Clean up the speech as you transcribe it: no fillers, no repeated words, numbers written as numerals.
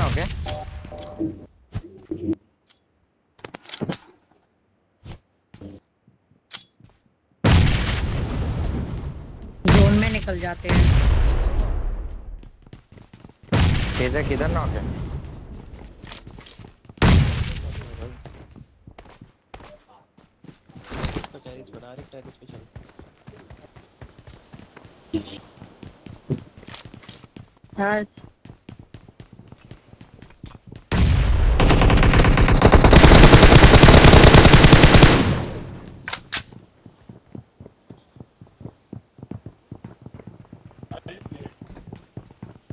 Knock है। Zone में निकल जाते हैं। किधर किधर नॉक है? टेरिस पे डायरेक्ट टेरिस पे चल। हाँ